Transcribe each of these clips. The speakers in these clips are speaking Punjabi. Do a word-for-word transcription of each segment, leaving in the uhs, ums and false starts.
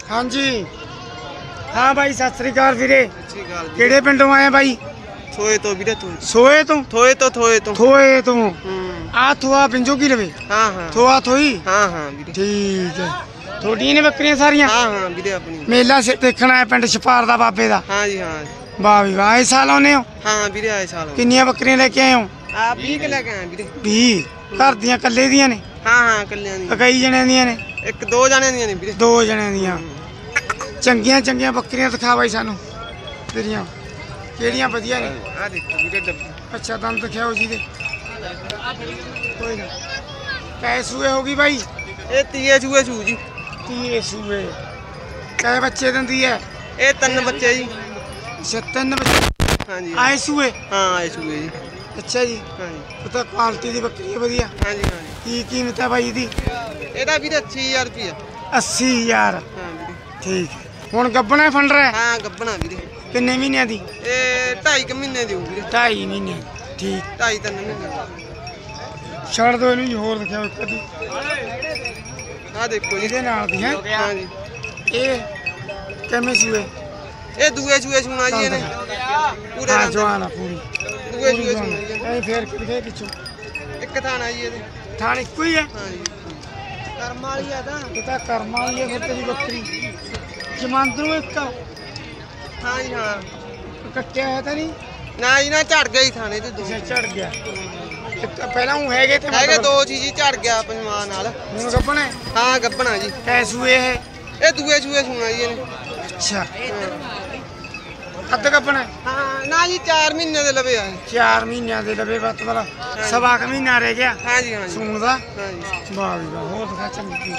हाँ जी हाँ भाई सत श्री अकाल वीरे किहड़े पिंडों आए भाई थोए तो वीरे सोए तो थोए तो थोए तो थोए तो आ थोआ पिंजो की रवे हाँ हाँ थोआ थोई हाँ हाँ वीरे ठीक है थोड़ी ने बकरियां सारियां हाँ हाँ वीरे अपनी मेला से देखना है पिंड छपार दा बाबे दा हाँ जी हाँ वाह भी वाह इस साल आने हो हाँ वीरे आए साल किन्नियां बकरियां लेके आए हो आप बीस के लेके आए वीरे बीस घर दियां कल्ले दियां ने हाँ हाँ कल्याण दी कई जने दियां ने एक दो जने दियां ने वीरे दो जने दियां चंगियां चंगियां बकरियां दिखा भाई सानू तेरियां केड़ियां वधिया ने आ देखो वीरे डब्बी अच्छा दंद दिखाओ जी दे कोई ना कै सूए होगी भाई ये तीए चूहे चू जी तीए सूए कै बच्चे दंदी है ये तीन बच्चे जी अच्छा तीन बच्चे हाँ जी आए सूए हाँ आए चूहे जी अच्छा जी हाँ जी पता क्वालिटी दी बकरी है वधिया हाँ जी हाँ की कीमत है भाई दी ਇਹਦਾ ਵੀਰੇ अस्सी हज़ार रुपया अस्सी हज़ार हाँ वीरे ठीक है ਹੁਣ ਗੱਬਣਾ ਫੰਡ ਰਿਹਾ हाँ गब्बना वीरे ਕਿੰਨੇ ਮਹੀਨਿਆਂ ਦੀ ਇਹ ਢਾਈ ਕੁ ਮਹੀਨੇ ਦੀ ਹੋਊ ਵੀਰੇ ਢਾਈ ਮਹੀਨੇ ਠੀਕ ਢਾਈ ਤਿੰਨ ਮਹੀਨੇ ਛੱਡ ਦੋ ਇਹਨੂੰ ਜੀ ਹੋਰ ਦਿਖਾਓ ਕਦੀ ਆ ਦੇਖੋ ਜੀ ਇਹਦੇ ਨਾਲ ਦੀ ਹੈ ਹਾਂ ਜੀ ਇਹ ਕਿਵੇਂ ਸੂਏ ਇਹ ਦੂਏ ਚੂਏ ਸੁਣਾ ਜੀ ਇਹਨੇ ਪੂਰੇ ਹਾਂ ਰੰਗ ਜਵਾਨ ਆ ਪੂਰੀ ਦੂਏ ਚੂਏ ਸੁਣਾ ਜੀ ਐ ਫੇਰ ਕਿਹਦੇ ਪਿੱਛੋਂ ਇੱਕ ਥਾਣਾ ਜੀ ਇਹਦੇ ਥਾਣ ਇੱਕੋ ਹੀ ਹੈ ਹਾਂ ਜੀ ਕਰਮ ਵਾਲੀ ਆ ਤਾਂ ਇਹ ਤਾਂ ਕਰਮ ਵਾਲੀ ਹੈ ਫਿਰ ਤੇਰੀ ਬੱਕਰੀ ਜਮਾਂਦਰੂ ਇੱਕ ਹਾਂ ਜੀ ਹਾਂ ਕੱਟਿਆ ਹੈ ਤਾਂ ਨਹੀਂ ਨਾ ਜੀ ਨਾ ਝੜ ਗਿਆ ਜੀ ਥਾਣੇ ਤੇ ਦੋ ਅੱਛਾ ਝੜ ਗਿਆ ਇੱਕ ਪਹਿਲਾਂ ਉਹ ਹੈਗੇ ਤੇ ਹੈਗੇ ਦੋ ਚੀਜ਼ ਹੀ ਝੜ ਗਿਆ ਪੰਜਵਾਂ ਨਾਲ ਹੁਣ ਗੱਬਣਾ ਹਾਂ ਗੱਬਣਾ ਜੀ ਕੈ ਸੂਏ ਇਹ ਇਹ ਦੂਏ ਚੂਏ ਸੁਣਾ ਜੀ ਇਹਨੇ ਅੱਛਾ ਅੱਧ ਗੱਬਣਾ ਹਾਂ ਨਾ ਜੀ ਚਾਰ ਮਹੀਨੇ ਦੇ ਲਵੇ ਆ ਚਾਰ ਮਹੀਨਿਆਂ ਦੇ ਲਵੇ ਬੱਤ ਵਾਲਾ ਸਵਾ ਕੁ ਮਹੀਨਾ ਰਹਿ ਗਿਆ ਹਾਂ ਜੀ ਹਾਂ ਜੀ ਸੂਣ ਦਾ ਹਾਂ ਜੀ ਵਾਹ ਵੀ ਵਾਹ ਹੋਰ ਦਿਖਾ ਚੰਗੀ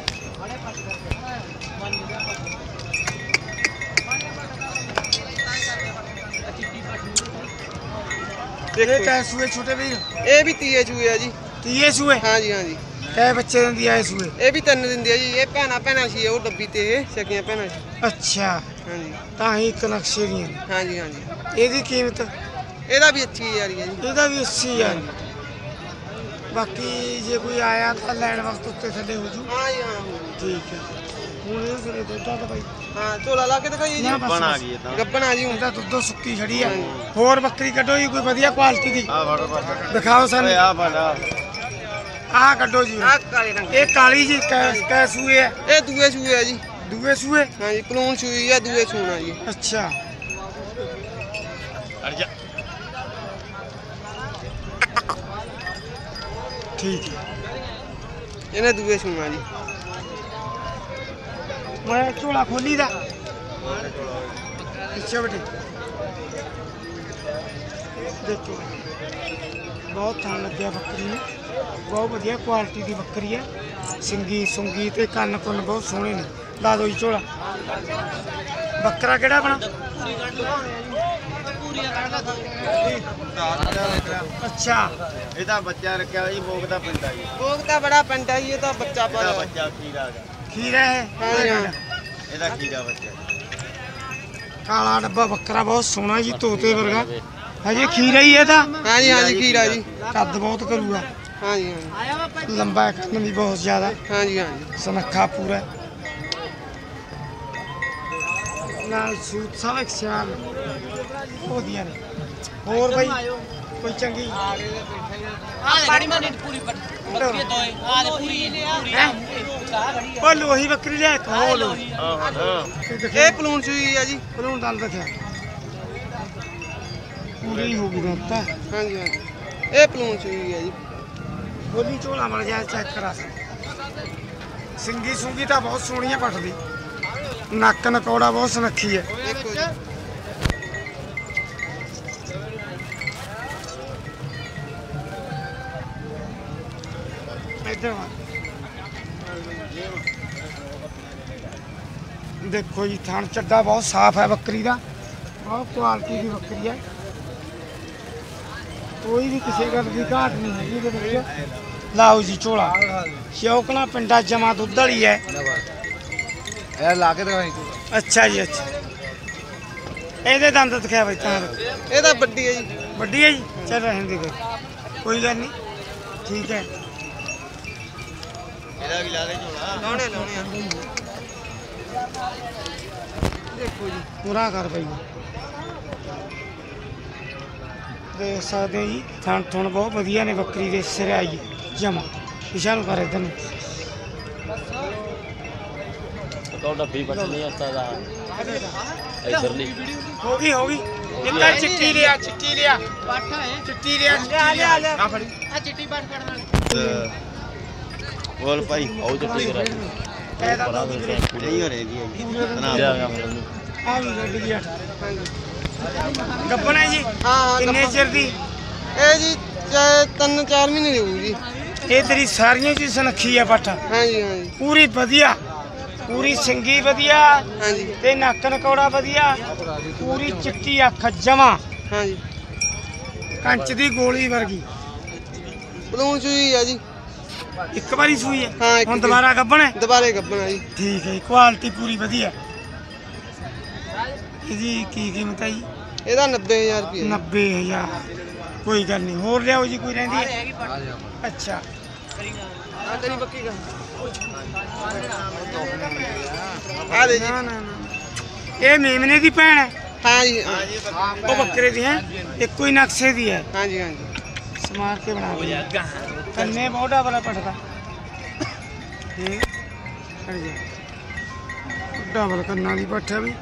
ਇਹ ਕੈ ਸੂਏ ਛੋਟੇ ਵੀਰ ਇਹ ਵੀ ਤੀਏ ਚੂਏ ਆ ਜੀ ਤੀਏ ਸੂਏ ਹਾਂ ਜੀ ਹਾਂ ਜੀ ਕੈ ਬੱਚੇ ਦਿੰਦੀ ਆਏ ਸੂਏ ਇਹ ਵੀ ਤਿੰਨ ਦਿੰਦੇ ਆ ਜੀ ਇਹ ਭੈਣਾ ਭੈਣਾ ਸੀ ਉਹ ਡੱਬੀ ਤੇ ਇਹ ਸਕੀਆਂ ਭੈਣਾਂ ਸੀ ਅੱਛਾ ਹਾਂ ਜੀ ਤਾਂ ਹੀ ਇੱਕ ਨਕਸ਼ੇ ਦੀਆਂ ਨੇ। ਹਾਂ ਜੀ ਹਾਂ ਜੀ ਇਹਦੀ ਕੀਮਤ ਇਹਦਾ ਵੀ ਅੱਛੀ ਹਜ਼ਾਰ ਹੀ ਆ ਜੀ ਇਹਦਾ ਵੀ ਅੱਸੀ ਹਜ਼ਾਰ ਬਾਕੀ ਜੇ ਕੋਈ ਆਇਆ ਤਾਂ ਲੈਣ ਵਕਤ ਉੱਤੇ ਥੱਲੇ ਹੋ ਜੂ ਹਾਂ ਜੀ ਹਾਂ ਠੀਕ ਹੈ ਹੁਣ ਇਹ ਸਿਰੇ ਦੁੱਧਾ ਤਾਂ ਬਾਈ ਹਾਂ ਝੋਲਾ ਲਾ ਕੇ ਦਿਖਾਈਏ ਜੀ ਗੱਬਣ ਆ ਗਈ ਗੱਬਣ ਆ ਜੀ ਹੁਣ ਇਹਦਾ ਦੁੱਧੋਂ ਸੁੱਕੀ ਖੜੀ ਆ ਹੋਰ ਬੱਕਰੀ ਕੱਢੋ ਜੀ ਕੋਈ ਵਧੀਆ ਕੁਆਲਿਟੀ ਦੀ ਆ ਫੜੋ ਫੜ ਦਿਖਾਓ ਸਾਨੂੰ ਆ ਫੜਾ ਆਹ ਕੱਢੋ ਜੀ ਆਹ ਕਾਲੇ ਰੰਗ ਇਹ ਕਾਲੀ ਜੀ ਕੈ ਕੈ ਸੂਏ ਹੈ ਇਹ ਦੂਏ ਸੂਏ ਆ ਜੀ ਦੂਏ ਸੂਏ ਹਾਂ ਜੀ ਕਲੂਨ ਸੂਈ ਆ ਦੂਏ ਸੂਣਾ ਜੀ ਅੱਛਾ ਅੜ ਜਾ ਠੀਕ ਹੈ ਇਹਨੇ ਦੂਏ ਸੂਣਾ ਜੀ ਮੈਂ ਝੋਲਾ ਖੋਲੀ ਦਾ ਪਿੱਛੇ ਬਟੇ ਦੇਖੋ ਬਹੁਤ ਥਾਂ ਲੱਗਿਆ ਬੱਕਰੀ ਨੂੰ ਬਹੁਤ ਵਧੀਆ ਕੁਆਲਿਟੀ ਦੀ ਬੱਕਰੀ ਹੈ ਸਿੰਗੀ ਸੁੰਗੀ ਤੇ ਕੰਨ ਕੁੰਨ ਬਹੁਤ ਸੋਹਣੇ ਨੇ ਲਾ ਦੋ ਜੀ ਝੋਲਾ ਬੱਕਰਾ ਕਿਹੜਾ ਆਪਣਾ ਅੱਛਾ ਇਹਦਾ ਬੱਚਾ ਰੱਖਿਆ ਜੀ ਮੋਗ ਦਾ ਪਿੰਡਾ ਜੀ ਭੋਗ ਤਾਂ ਬੜਾ ਪਿੰਡ ਆ ਜੀ ਇਹ ਤਾਂ ਬੱਚਾ ਇਹਦਾ ਪਾਇਆ ਬੱਚਾ ਖੀਰਾ ਦਾ ਖੀਰਾ ਹੈ ਹਾਂ ਜੀ, ਹਾਂ। ਇਹਦਾ ਖੀਰਾ ਬੱਚਾ ਕਾਲਾ ਡੱਬਾ ਬੱਕਰਾ ਬਹੁਤ ਸੋਹਣਾ ਜੀ ਤੋਤੇ ਵਰਗਾ ਹਜੇ ਖੀਰਾ ਹੀ ਹੈ ਤਾਂ ਹਾਂ ਜੀ ਹਾਂ ਜੀ ਖੀਰਾ ਜੀ ਕੱਦ ਬਹੁਤ ਕਰੂਗਾ ਹਾਂ ਜੀ ਹਾਂ ਲੰਬਾ ਕੰਨ ਵੀ ਬਹੁਤ ਜ਼ਿਆਦਾ ਹਾਂ ਜੀ ਹਾਂ ਜੀ ਸੁਨੱਖਾ ਪੂਰਾ ਨਾਲ ਸੂਟ ਸਭ ਇੱਕ ਸਿਆਲ ਵਧੀਆ ਨੇ ਹੋਰ ਬਾਈ ਕੋਈ ਚੰਗੀ ਪਾਣੀ ਮਾਨੀ ਪੂਰੀ ਬੱਕਰੀ ਦੋਏ ਆ ਦੇ ਪੂਰੀ ਪੂਰੀ ਉਹ ਲੋਹੀ ਬੱਕਰੀ ਲਿਆ ਇੱਕ ਹੋ ਲੋ ਇਹ ਪਲੂਨ ਸੂਈ ਆ ਜੀ ਉਹਨੂੰ ਦੰਦ ਦਿਖਿਆ ਪੂਰੀ ਹੋ ਗਈ ਦੰਦ ਤਾਂ ਹਾਂ ਜੀ ਹਾਂ ਜੀ ਇਹ ਪਲੂਨ ਸੂਈ ਆ ਜੀ ਬੋਲੀ ਝੋਲਾ ਮਲ ਜਾ ਚੈੱਕ ਕਰਾ ਸਕਦੇ ਸਿੰਗੀ ਸੁੰਗੀ ਤਾਂ ਬਹੁਤ ਸੋਹਣੀਆਂ ਪੱਟਦੀ ਨੱਕ ਨਕੌੜਾ ਬਹੁਤ ਸੁਨੱਖੀ ਹੈ ਦੇਖੋ ਜੀ ਇੱਧਰ ਆ ਦੇਖੋ ਜੀ ਥਣ ਚੱਡਾ ਬਹੁਤ ਸਾਫ਼ ਹੈ ਬੱਕਰੀ ਦਾ ਬਹੁਤ ਕੁਆਲਿਟੀ ਦੀ ਬੱਕਰੀ ਹੈ ਕੋਈ ਵੀ ਕਿਸੇ ਗੱਲ ਦੀ ਘਾਟ ਨਹੀਂ ਹੈਗੀ ਇਹਦੇ ਵਿੱਚ ਲਾਓ ਜੀ ਝੋਲਾ ਸ਼ੌਕਣਾ ਪਿੰਡਾ ਜਮਾ ਦੁੱਧ ਵਾਲੀ ਹੈ ਇਹ ਲਾ ਕੇ ਦਿਖਾਈ ਅੱਛਾ ਜੀ ਅੱਛਾ ਇਹਦੇ ਦੰਦ ਦਿਖਾਇਆ ਬਈ ਤਾਂ ਇਹ ਤਾਂ ਵੱਡੀ ਹੈ ਜੀ ਵੱਡੀ ਹੈ ਜੀ ਚੱਲ ਰਹਿਣ ਦੇ ਫਿਰ ਕੋਈ ਗੱਲ ਨਹੀਂ ਠੀਕ ਹੈ ਇਹਦਾ ਵੀ ਲਾ ਦੇ ਝੋਲਾ ਲਾਉਣੇ ਲਾਉਣੇ ਆ ਦੇਖੋ ਜੀ ਪੂਰਾ ਕਰ ਬਈ ਦੇਖ ਸਕਦੇ ਹੋ ਜੀ ਥਣ ਥਣ ਬਹੁਤ ਵਧੀਆ ਨੇ ਬੱਕਰੀ ਦੇ ਸਿਰ ਆਈ ਜਮਾ ਪਿਛਾ ਨੂੰ ਕਰ ਇਧਰ ਨੂੰ ਤੁਹਾਡਾ ਵੀ ਬਚਣੀ ਹੱਤਾ ਦਾ ਇਧਰ ਲਈ ਹੋ ਗਈ ਹੋ ਗਈ ਨਿੱਕਾ ਚਿੱਟੀ ਲਿਆ ਚਿੱਟੀ ਲਿਆ ਪੱਠ ਹੈ ਚਿੱਟੀ ਲਿਆ ਲਿਆ ਲਿਆ ਲਿਆ ਆ ਫੜੀ ਆ ਚਿੱਟੀ ਪੱਠ ਕੱਢ ਨਾਲ ਬੋਲ ਭਾਈ ਉਹ ਜੱਟੀ ਕਰਾ ਪੈਦਾ ਤਾਂ ਵੀ ਵੀਰੇ ਨਹੀਂ ਹੋ ਰਹੀ ਜੀ ਲਿਆ ਗਿਆ ਮੈਨੂੰ ਆ ਵੀ ਗੱਡੀ ਗਿਆ ਗੱਬਣਾ ਜੀ ਹਾਂ ਹਾਂ ਕਿੰਨੇ ਗੱਭਣ। ਚਿਰ ਦੀ ਇਹ ਜੀ ਚ- ਤਿੰਨ ਚਾਰ ਮਹੀਨੇ ਦੀ ਹੋਊ ਜੀ ਇਹ ਤੇਰੀ ਸਾਰੀਆਂ ਚੀਜ਼ ਸੁਨੱਖੀ ਆ ਪੱਠ ਹਾਂਜੀ ਹਾਂਜੀ ਪੂਰੀ ਵਧੀਆ ਪੂਰੀ ਸਿੰਗੀ ਵਧੀਆ ਹਾਂਜੀ ਤੇ ਨੱਕ ਨਕੌੜਾ ਵਧੀਆ ਪੂਰੀ ਚਿੱਟੀ ਅੱਖ ਜਮਾ ਹਾਂਜੀ ਕੰਚ ਦੀ ਗੋਲੀ ਵਰਗੀ ਪਲੂਣ ਸੂਈ ਆ ਜੀ ਇੱਕ ਵਾਰੀ ਸੂਈ ਹੈ ਹਾਂ, ਇੱਕ ਹੁਣ ਵਾਰੀ। ਦੁਬਾਰਾ ਗੱਬਣ ਹੈ ਦੁਬਾਰੇ ਗੱਭਣਾ ਜੀ ਠੀਕ ਹੈ ਕੁਆਲਿਟੀ ਪੂਰੀ ਵਧੀਆ ਇਹਦੀ ਕੀ ਕੀਮਤ ਹੈ ਜੀ ਇਹਦਾ ਨੱਬੇ ਹਜ਼ਾਰ ਰੁਪਏ ਨੱਬੇ ਹਜ਼ਾਰ ਕੋਈ ਗੱਲ ਨਹੀਂ ਹੋਰ ਲਿਆਓ ਜੀ ਕੋਈ ਰਹਿੰਦੀ ਹੈ ਅੱਛਾ ਆ ਤੇਰੀ ਬੱਕੀ ਦਾ ਆ ਦੇ ਜੀ ਨਾ ਨਾ ਨਾ ਇਹ ਮੇਮਨੇ ਦੀ ਭੈਣ ਹੈ ਹਾਂ ਜੀ ਹਾਂ ਉਹ ਬੱਕਰੇ ਦੀ ਹੈ ਇੱਕੋ ਹੀ ਨਕਸ਼ੇ ਦੀ ਹੈ ਹਾਂਜੀ ਹਾਂਜੀ ਸਮਾਰ ਕੇ ਬਣਾ ਦੇ ਕੰਨੇ ਬਹੁਤਾ ਬੜਾ ਪਟਦਾ ਇਹ ਹਟ ਜਾ ਡਬਲ ਕੰਨਾਂ ਦੀ ਪੱਠਾ ਵੀ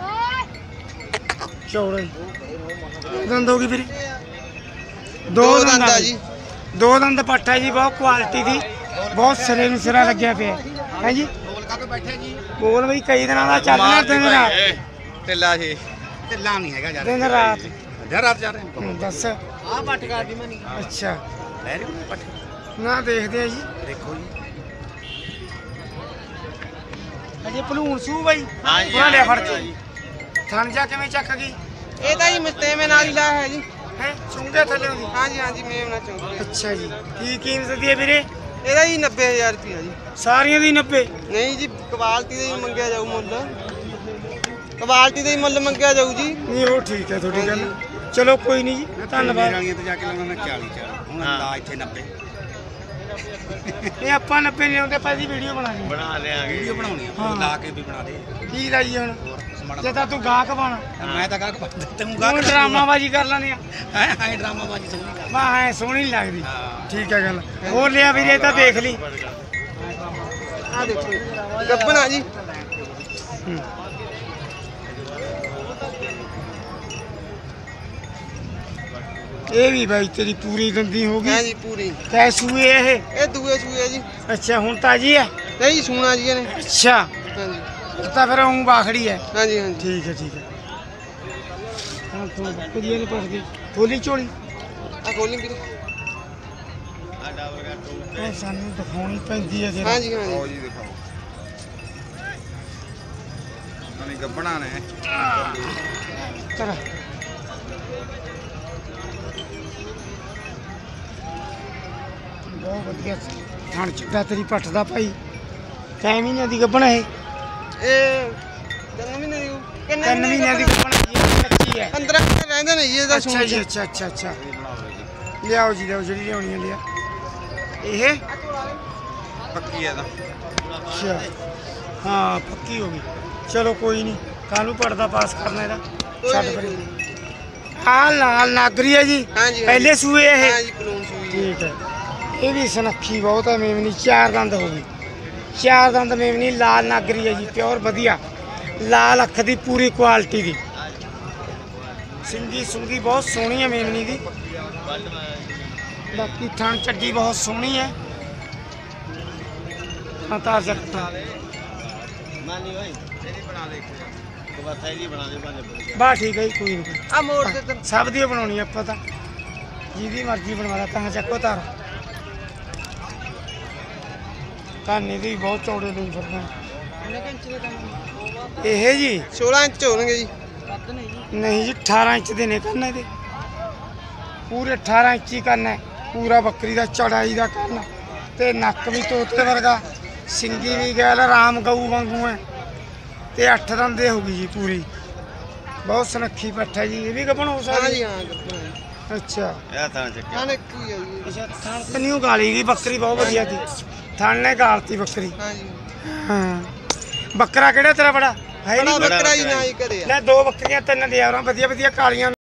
ਚੌੜੇ ਦੰਦ ਹੋ ਗਈ ਵੀਰੇ ਦੋ ਦੰਦ ਆ ਆ ਜੀ ਦੋ ਦੰਦ ਪੱਠਾ ਜੀ ਬਹੁਤ ਕੁਆਲਿਟੀ ਦੀ ਬਹੁਤ ਸਿਰੇ ਨੂੰ ਸਿਰਾ ਲੱਗਿਆ ਪਿਆ ਹੈ ਜੀ ਬੋਲ ਬਈ ਕਈ ਦਿਨਾਂ ਦਾ ਚੱਲ ਰਿਹਾ ਦਿਨ ਰਾਤ ਢਿੱਲਾ ਜੀ ਢਿੱਲਾ ਨਹੀਂ ਹੈਗਾ ਯਾਰ ਦਿਨ ਰਾਤ ਯਾਰ ਰਾਤ ਜਾ ਰਹੇ ਹੂੰ, ਦੱਸ ਆ ਪੱਠ ਕਰਦੀ ਮੈਂ ਨਹੀਂ ਅੱਛਾ ਲੈ ਰਹੀ ਪੱਠ ਨਾ ਦੇਖਦੇ ਆ ਜੀ ਦੇਖੋ ਜੀ ਅਜੇ ਭਲੂਣ ਸੂ ਬਾਈ ਹਾਂ ਜੀ, ਉਹਨਾਂ ਲਿਆ ਫੜ ਹਾਂ ਕੇ ਜੀ। ਥਣ ਜਾ ਕਿਵੇਂ ਚੱਕ ਗਈ ਇਹ ਤਾਂ ਜੀ ਮਸਤੇਮੇ ਨਾਲ ਹੀ ਲਾਇਆ ਹੈ ਜੀ ਹੈ ਚੁੰਗੇ ਥੱਲੇ ਦੀ ਹਾਂਜੀ ਹਾਂਜੀ ਮੇਮ ਨਾਲ ਚਾਹੁੰਦੀ ਅੱਛਾ ਜੀ ਕੀ ਕੀਮਤ ਦੀ ਹੈ ਵੀਰੇ ਇਹਦਾ ਜੀ ਨੱਬੇ ਹਜ਼ਾਰ ਰੁਪਏ ਜੀ ਸਾਰੀਆਂ ਦੀ ਨੱਬੇ ਨਹੀਂ ਜੀ ਕੁਆਲਿਟੀ ਦਾ ਹੀ ਮੰਗਿਆ ਜਾਊ ਮੁੱਲ ਕੁਆਲਿਟੀ ਦਾ ਹੀ ਮੁੱਲ ਮੰਗਿਆ ਜਾਊ ਜੀ ਨਹੀਂ ਉਹ ਠੀਕ ਹੈ ਤੁਹਾਡੀ ਗੱਲ ਚਲੋ ਕੋਈ ਨਹੀਂ ਜੀ ਧੰਨਵਾਦ ਵਾਲੀਆਂ ਤੇ ਜਾ ਕੇ ਲਾਉਣਾ ਮੈਂ ਚਾਲੀ ਚਾਲੀ ਹੁਣ ਲਾ ਇੱਥੇ ਨੱਬੇ ਇਹ ਆਪਾਂ ਨੱਬੇ ਨਹੀਂ ਆਉਂਦੇ ਆਪਾਂ ਦੀ ਵੀਡੀਓ ਬਣਾ ਲਈ ਬਣਾ ਲਿਆਂਗੇ ਵੀਡੀਓ ਬਣਾਉਣੀ ਹਾਂ। ਲਾ ਕੇ ਵੀ ਬਣਾ ਦੇ ਕੀ ਲਾਈਏ ਹੁਣ ਜੇ ਤਾਂ ਤੂੰ ਗਾਹਕ ਬਣ ਮੈਂ ਤਾਂ ਕਾਹ ਤੈਨੂੰ ਤੂੰ ਡਰਾਮਾਬਾਜੀ ਕਰ ਲੈਣੀ ਆ ਹੈ ਹੈ ਡਰਾਮਾ ਬਾਜੀ ਸੋਹਣੀ ਕਰ ਮੈਂ ਐ ਸੋਹਣੀ ਨੀ ਲੱਗਦੀ ਹਾਂ। ਠੀਕ ਹੈ ਗੱਲ ਹੋਰ ਲਿਆ ਵੀਰੇ ਤਾਂ ਦੇਖ ਲਈ ਆ ਦੇਖੋ ਗੱਬਣਾ ਜੀ ਹੂੰ। ਇਹ ਵੀ ਬਾਈ ਤੇਰੀ ਪੂਰੀ ਦੰਦੀ ਹੋ ਹਾਂ ਗਈ ਜੀ ਪੂਰੀ ਕੈ ਸੂਏ ਇਹ ਇਹ ਦੂਏ ਸੂਏ ਜੀ ਅੱਛਾ ਹੁਣ ਤਾਜੀ ਹੈ ਨਹੀਂ ਸੂਣਾ ਜੀ ਇਹਨੇ ਅੱਛਾ ਹਾਂਜੀ ਇਹ ਤਾਂ ਫਿਰ ਉਹ ਬਾਖੜੀ ਹੈ ਹਾਂਜੀ ਹਾਂਜੀ ਠੀਕ ਹੈ ਠੀਕ ਹੈ ਹਾਂ ਤੂੰ ਬੱਕਰੀਆਂ ਨਹੀਂ ਪੜਦੀ ਥੋਲੀ ਝੋਲੀ ਆ ਖੋਲੀ ਵੀਰੇ ਇਹ ਸਾਨੂੰ ਦਿਖਾਉਣੀ ਪੈਂਦੀ ਹੈ ਜਰਾ ਹਾਂਜੀ ਹਾਂਜੀ ਜੀ ਦਿਖਾਓ ਨਾਲੇ ਗੱਬਣਾ ਨੇ ਕਰ ਬਹੁਤ ਵਧੀਆ ਥਣ ਚਿੱਟਾ ਤੇਰੀ ਪੱਠ ਦਾ ਭਾਈ ਕੈ ਮਹੀਨਿਆਂ ਦੀ ਗੱਭਣ ਇਹ ਇਹ ਤਿੰਨ ਮਹੀਨੇ ਦੀ ਹੋਊ। ਕਿੰਨੇ ਤਿੰਨ ਮਹੀਨਿਆਂ ਦੀ ਗੱਭਣ ਜੀ ਕੱਚੀ ਹੈ ਪੰਦਰਾਂ ਦਿਨ ਰਹਿੰਦੇ ਨੇ ਜੀ ਇਹਦਾ ਅੱਛਾ ਸੂਣ ਜੀ ਅੱਛਾ ਅੱਛਾ ਅੱਛਾ ਲਿਆਓ ਜੀ ਲਿਆਓ ਜਿਹੜੀ ਲਿਆਉਣੀ ਹੈ ਲਿਆ ਇਹ ਪੱਕੀ ਹੈ ਤਾਂ ਅੱਛਾ ਹਾਂ ਪੱਕੀ ਹੋ ਗਈ ਚਲੋ ਕੋਈ ਨਹੀਂ ਕਾਹਨੂੰ ਪੜਦਾ ਪਾਸ ਕਰਨਾ ਇਹਦਾ ਛੱਡ ਪਰੇ ਹਾਂ ਲਾਲ ਨਾਗਰੀ ਹੈ ਜੀ ਹਾਂਜੀ ਪਹਿਲੇ ਸੂਏ ਇਹ ਹਾਂ ਜੀ ਪਲੂਣ ਸੂਈ ਠੀਕ ਹੈ ਇਹ ਵੀ ਸੁਨੱਖੀ ਬਹੁਤ ਹੈ ਮੇਮਨੀ ਚਾਰ ਦੰਦ ਹੋ ਗਈ ਚਾਰ ਦੰਦ ਮੇਮਨੀ ਲਾਲ ਨਾਗਰੀ ਹੈ ਜੀ ਪਿਓਰ ਵਧੀਆ ਲਾਲ ਅੱਖ ਦੀ ਪੂਰੀ ਕੁਆਲਿਟੀ ਦੀ ਸਿੰਗੀ ਸੁੰਗੀ ਬਹੁਤ ਸੋਹਣੀ ਹੈ ਮੇਮਨੀ ਦੀ ਬਾਕੀ ਥਣ ਚੱਡੀ ਬਹੁਤ ਸੋਹਣੀ ਹੈ ਹਾਂ ਤਾਰ ਜੱਟਾ ਮਾਨੀ ਓਏ ਇਹਦੀ ਬਣਾ ਦੇ ਇੱਕ ਬਸ ਇਹਦੀ ਬਣਾ ਦੇ ਬਾਲੇ ਬਾ ਠੀਕ ਹੈ ਜੀ, ਕੋਈ ਨਹੀਂ ਆ ਮੋੜ ਦੇ ਤੈਨੂੰ ਸਭ ਦੀ ਬਣਾਉਣੀ ਆਪਾਂ ਤਾਂ ਜਿਹਦੀ ਮਰਜ਼ੀ ਬਣਵਾ ਲਾ ਤਾਂ ਚੱਕੋ ਤਾਰ ਕਾਨੇ ਦੀ ਬਹੁਤ ਚੌੜੇ ਲਈ ਫਿਰਦੇ ਕਿੰਨੇ ਇੰਚ ਦੇ ਤੈਨੂੰ ਇਹ ਜੀ ਸੋਲਾਂ ਇੰਚ ਹੋਣਗੇ ਜੀ ਵੱਧ ਨਹੀਂ ਜੀ ਨਹੀਂ ਜੀ ਅਠਾਰਾਂ ਇੰਚ ਦੇ ਨੇ ਕੰਨ ਇਹਦੇ ਪੂਰੇ ਅਠਾਰਾਂ ਇੰਚ ਹੀ ਕੰਨ ਹੈ ਪੂਰਾ ਬੱਕਰੀ ਦਾ ਚੜਾਈ ਦਾ ਕੰਨ ਤੇ ਨੱਕ ਵੀ ਤੋਤੇ ਵਰਗਾ ਸਿੰਗੀ ਵੀ ਗੈਲ ਰਾਮ ਗਊ ਵਾਂਗੂ ਹੈ ਤੇ ਅੱਠ ਦੰਦੇ ਹੋ ਗਈ ਜੀ ਪੂਰੀ ਬਹੁਤ ਸੁਨੱਖੀ ਪੱਠ ਹੈ ਜੀ ਇਹ ਵੀ ਗੱਭਣ ਹੋ ਹਾਂ ਸਕਦੀ ਜੀ ਹਾਂ ਗੱਬਣਾ ਅੱਛਾ ਇਹ ਤਾਂ ਚੱਕਿਆ ਹਾਂ ਇੱਕ ਹੀ ਆ ਜੀ ਅੱਛਾ ਥਣ ਤੇ ਨਿਊ ਗਾਲੀ ਗਈ ਬੱਕਰੀ ਬਹੁਤ ਵਧੀਆ ਸੀ ਥਣ ਨੇ ਗਾਲਤੀ ਬੱਕਰੀ ਹਾਂ ਜੀ ਹਾਂ ਬੱਕਰਾ ਕਿਹੜਾ ਤੇਰਾ ਬੜਾ ਹੈ ਬੜਾ ਨਹੀਂ ਬੱਕਰਾ ਹੀ ਨਾ ਹੀ ਕਰਿਆ ਲੈ ਦੋ ਬੱਕਰੀਆਂ ਤਿੰਨ ਲਿਆਵਾਂ ਵਧੀਆ ਵਧੀਆ ਕਾਲੀਆਂ